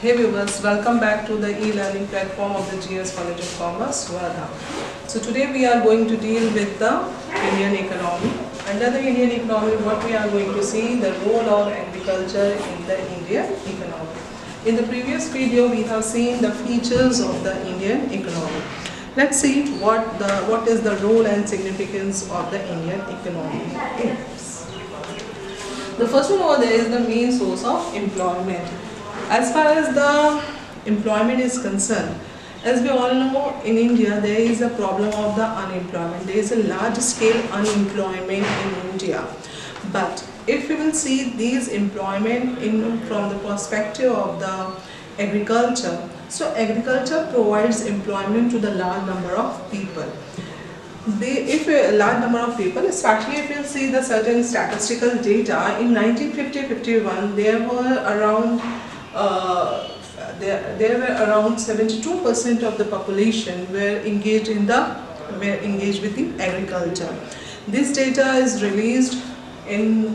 Hey viewers, welcome back to the e-learning platform of the GS College of Commerce, Wardha. So today we are going to deal with the Indian economy. Under the Indian economy, what we are going to see, the role of agriculture in the Indian economy. In the previous video, we have seen the features of the Indian economy. Let's see what is the role and significance of the Indian economy is. The first one over there is the main source of employment. As far as the employment is concerned, as we all know, in India there is a problem of the unemployment. There is a large scale unemployment in India. But if we will see these employment from the perspective of the agriculture, so agriculture provides employment to the large number of people. If a large number of people, especially if you see the certain statistical data, in 1950-51 there were around 72% of the population were engaged with the agriculture. This data is released in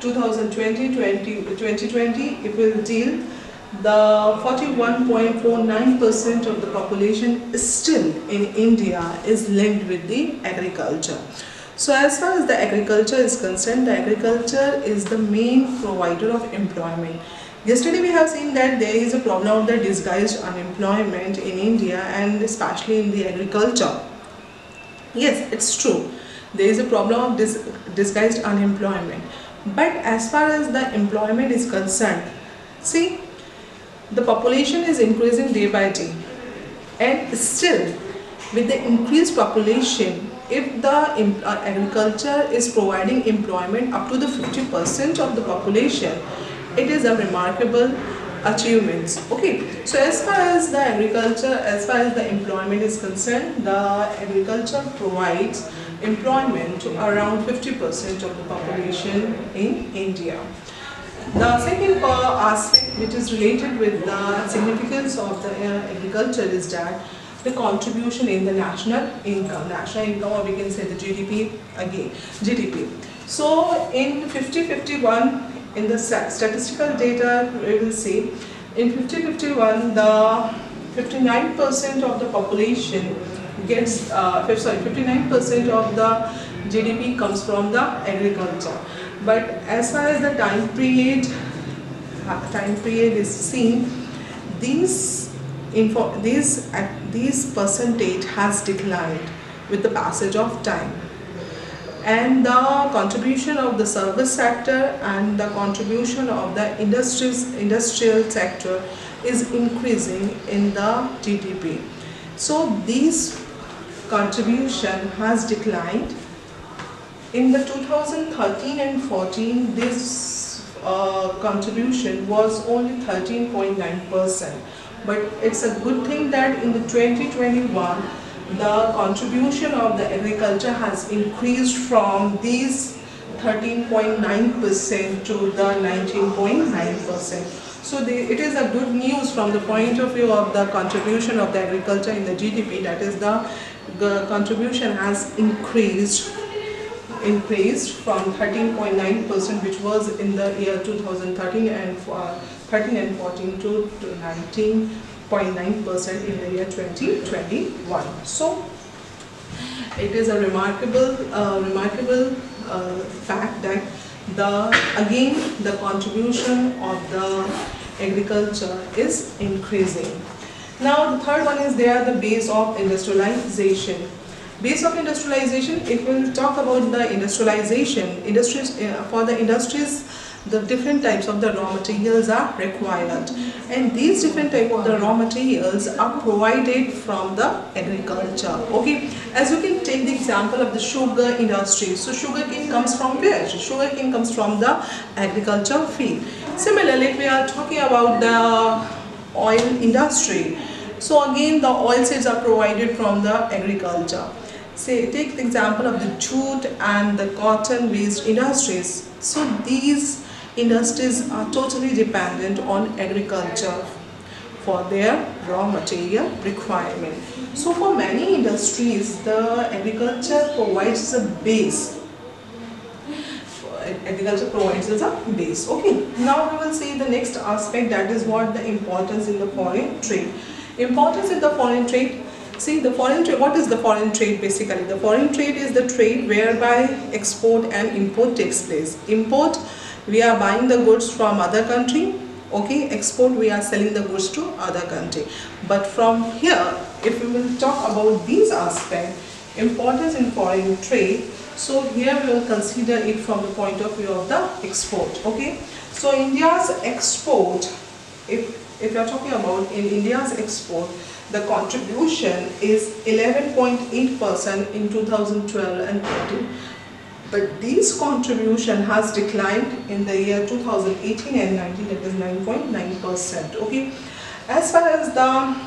2020. It will deal the 41.49% of the population is still in India is linked with the agriculture. So as far as the agriculture is concerned, the agriculture is the main provider of employment. Yesterday we have seen that there is a problem of the disguised unemployment in India and especially in the agriculture. Yes, it's true. There is a problem of disguised unemployment. But as far as the employment is concerned, see, the population is increasing day by day. And still, with the increased population, if the agriculture is providing employment up to the 50% of the population, it is a remarkable achievement. Okay, so as far as the agriculture, as far as the employment is concerned, the agriculture provides employment to around 50% of the population in India. The second aspect which is related with the significance of the agriculture is that the contribution in the national income, or we can say the GDP again, GDP. So in 50-51, in the statistical data, we will see in 50-51 the 59% of the population gets 59% of the GDP comes from the agriculture. But as far as the time period is seen, these percentage has declined with the passage of time. And the contribution of the service sector and the contribution of the industrial sector is increasing in the GDP. So this contribution has declined. In the 2013 and 14, this contribution was only 13.9%. But it's a good thing that in the 2021, the contribution of the agriculture has increased from these 13.9% to the 19.9%. So it is a good news from the point of view of the contribution of the agriculture in the GDP. That is, the contribution has increased from 13.9%, which was in the year 2013 and 14 to 19.9% in the year 2021. So it is a remarkable fact that the contribution of the agriculture is increasing. Now the third one is the base of industrialization. Base of industrialization, it will talk about the industrialization. For the industries, the different types of the raw materials are required, and these different types of the raw materials are provided from the agriculture. Okay, as you can take the example of the sugar industry. So sugarcane comes from where? Sugarcane comes from the agriculture field. Similarly, if we are talking about the oil industry, so again the oil seeds are provided from the agriculture. Say, take the example of the jute and the cotton based industries. So these industries are totally dependent on agriculture for their raw material requirement. So for many industries, the agriculture provides a base agriculture provides us a base. Okay, now we will see the next aspect, that is what the importance in the foreign trade. Importance in the foreign trade. See, the foreign trade, what is the foreign trade basically? The foreign trade is the trade whereby export and import takes place. Import, we are buying the goods from other country. Okay, export, we are selling the goods to other country. But from here, if we will talk about these aspects, importance in foreign trade, so here we will consider it from the point of view of the export. Okay, so India's export, if you are talking about in India's export, the contribution is 11.8% in 2012 and 13. But this contribution has declined in the year 2018 and 19, that is 9.9%. Okay, as far as the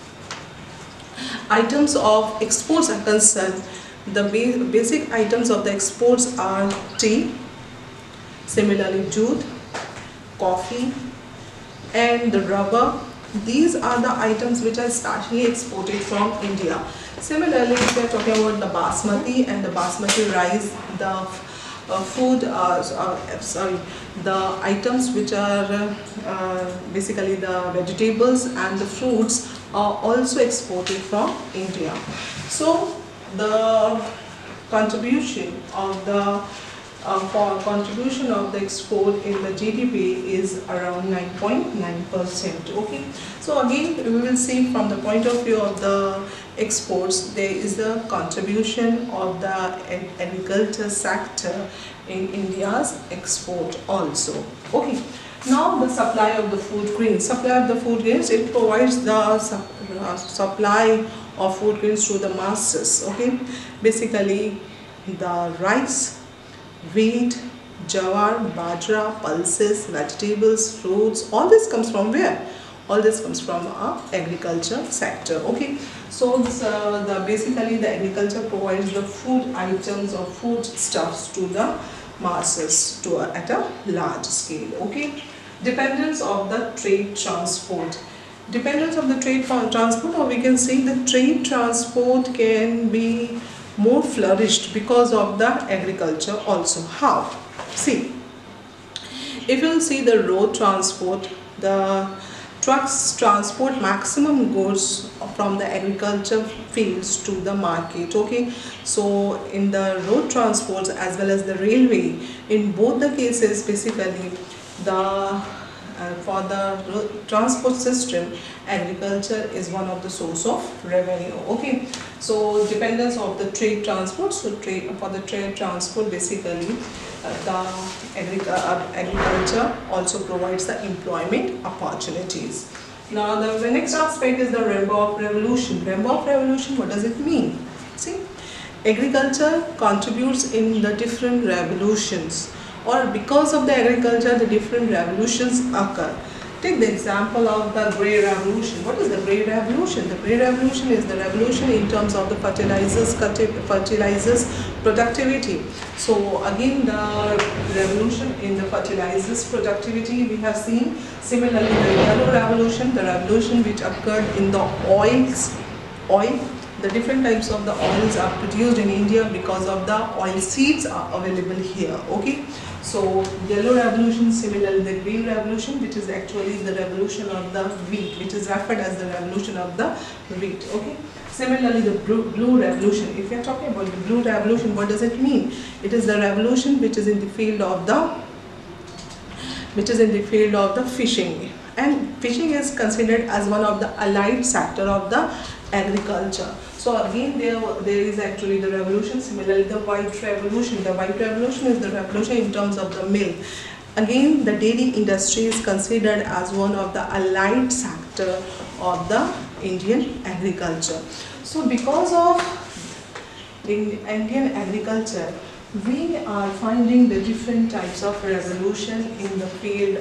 items of exports are concerned, the basic items of the exports are tea, similarly jute, coffee, and the rubber. These are the items which are startingly exported from India. Similarly, if we are talking about the basmati and the basmati rice, the the items which are basically the vegetables and the fruits are also exported from India. So the contribution of the export in the GDP is around 9.9%. Okay, so again we will see from the point of view of the exports, there is the contribution of the agriculture sector in India's export also. Okay, now the supply of the food grains. Supply of the food grains, it provides the supply of food grains to the masses. Okay, basically the rice, wheat, jawar, bajra, pulses, vegetables, fruits, all this comes from where? All this comes from our agriculture sector. Okay, so this, basically the agriculture provides the food items or food stuffs to the masses at a large scale. Okay, dependence of the trade transport. Dependence of the trade transport, or we can say the trade transport can be more flourished because of the agriculture also. How? See, if you see the road transport, the trucks transport maximum goods from the agriculture fields to the market. Okay, so in the road transports as well as the railway, in both the cases basically the for the transport system, agriculture is one of the source of revenue. Okay, so dependence of the trade transport. So for the trade transport, basically the agriculture also provides the employment opportunities. Now the next aspect is the rainbow of revolution. Rainbow of revolution, what does it mean? See, agriculture contributes in the different revolutions, or because of the agriculture the different revolutions occur. Take the example of the Grey Revolution. What is the Grey Revolution? The Grey Revolution is the revolution in terms of the fertilizers productivity. So again the revolution in the fertilizers productivity we have seen. Similarly the Yellow Revolution, the revolution which occurred in the oil. The different types of the oils are produced in India because of the oil seeds are available here. Okay, so Yellow Revolution, similarly the Green Revolution, which is actually the revolution of the wheat, which is referred as the revolution of the wheat. Okay, similarly the Blue Revolution. If we are talking about the Blue Revolution, what does it mean? It is the revolution which is in the field of the fishing, and fishing is considered as one of the allied sector of the agriculture. So again there is actually the revolution. Similarly the White Revolution. The White Revolution is the revolution in terms of the milk. Again the dairy industry is considered as one of the allied sector of the Indian agriculture. So because of Indian agriculture, we are finding the different types of revolution in the field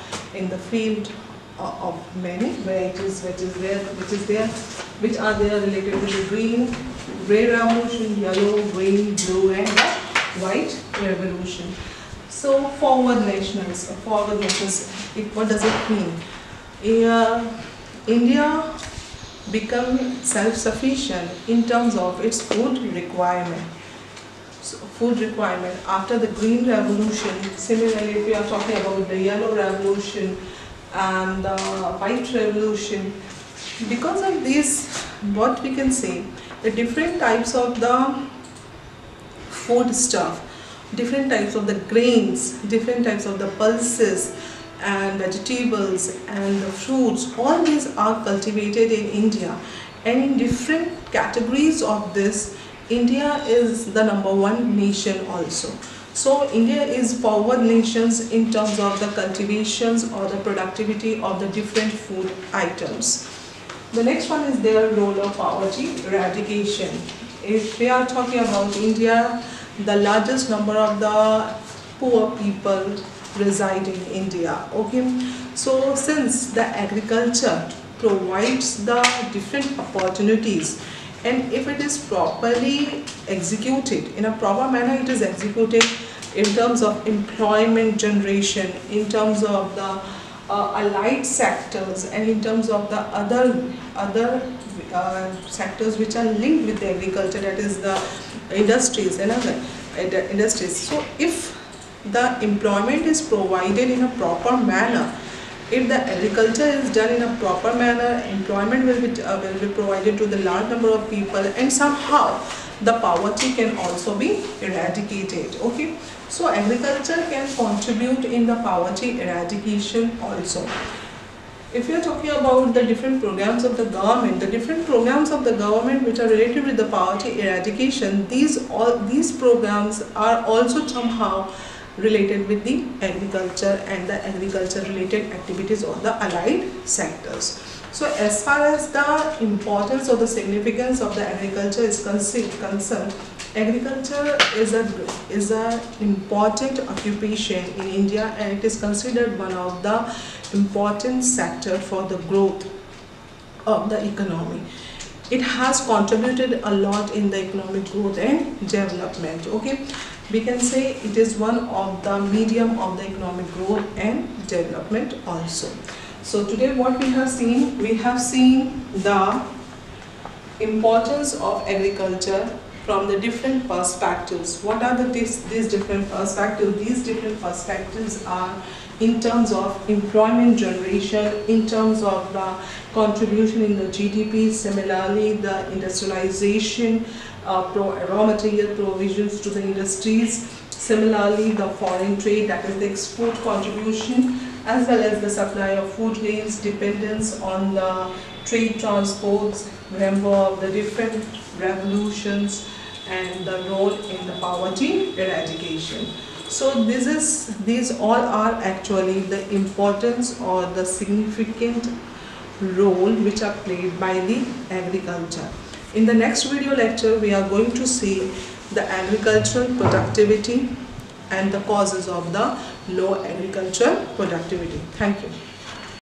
of many varieties which are there related to the Grey Revolution, Yellow, Green, Blue and the White Revolution. So forward nations, what does it mean? India become self-sufficient in terms of its food requirement. food requirement after the Green Revolution. Similarly, if we are talking about the Yellow Revolution and the White Revolution, because of this, what we can say, the different types of the food stuff, different types of the grains, different types of the pulses and vegetables and the fruits, all these are cultivated in India, and in different categories of this, India is the #1 nation also. So India is forward nations in terms of the cultivations or the productivity of the different food items. The next one is their role of poverty eradication. If we are talking about India, the largest number of the poor people reside in India. Okay, so since the agriculture provides the different opportunities, and if it is properly executed in a proper manner, it is executed in terms of employment generation, in terms of the allied sectors, and in terms of the other sectors which are linked with the agriculture, that is the industries and other industries. So if the employment is provided in a proper manner, if the agriculture is done in a proper manner, employment will be provided to the large number of people, and somehow the poverty can also be eradicated. Okay, so agriculture can contribute in the poverty eradication also. If you are talking about the different programs of the government, which are related with the poverty eradication, these programs are also somehow related with the agriculture and the agriculture related activities of the allied sectors. So as far as the importance or the significance of the agriculture is concerned, agriculture is an important occupation in India, and it is considered one of the important sector for the growth of the economy. It has contributed a lot in the economic growth and development. Okay, we can say it is one of the medium of the economic growth and development also. So today what we have seen the importance of agriculture from the different perspectives. What are these different perspectives? These different perspectives are in terms of employment generation, in terms of the contribution in the GDP, similarly the industrialization, raw material provisions to the industries, similarly the foreign trade, that is the export contribution, as well as the supply of food grains, dependence on the trade transports, remember of the different revolutions, and the role in the poverty eradication. So these all are actually the importance or the significant role which are played by the agriculture. In the next video lecture, we are going to see the agricultural productivity and the causes of the low agricultural productivity. Thank you.